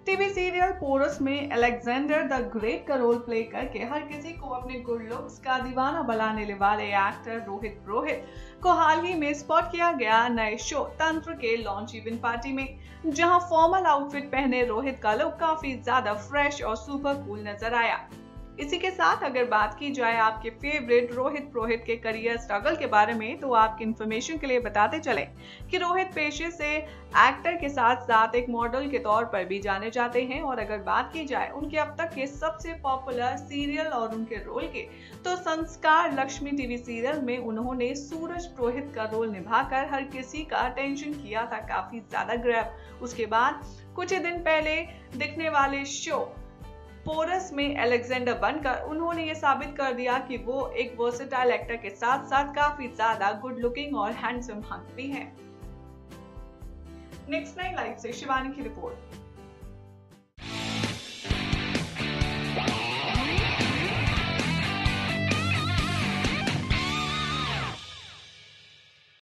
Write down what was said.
TV serial Porus में Alexander the great का role play करके हर किसी को अपने गुड लुक्स का दीवाना बनाने वाले एक्टर रोहित पुरोहित को हाल ही में स्पॉट किया गया नए शो तंत्र के लॉन्च इवेंट पार्टी में, जहां फॉर्मल आउटफिट पहने रोहित का लुक काफी ज्यादा फ्रेश और सुपर कूल नजर आया। इसी के साथ अगर बात की जाए आपके फेवरेट रोहित पुरोहित के करियर स्ट्रगल के बारे में, तो आपकी इन्फॉर्मेशन के लिए बताते चले कि रोहित पेशे से एक्टर के साथ साथ एक मॉडल के तौर पर भी जाने जाते हैं। और अगर बात की जाए उनके अब तक के सबसे पॉपुलर सीरियल और उनके रोल के, तो संस्कार लक्ष्मी टीवी सीरियल में उन्होंने सूरज पुरोहित का रोल निभाकर हर किसी का अटेंशन किया था काफी ज्यादा ग्रैब। उसके बाद कुछ ही दिन पहले दिखने वाले शो पोरस में अलेक्जेंडर बनकर उन्होंने ये साबित कर दिया कि वो एक वर्सेटाइल एक्टर के साथ साथ काफी ज्यादा गुड लुकिंग और हैंडसम हंक भी हैं। नेक्स्ट 9 लाइव से शिवानी की रिपोर्ट।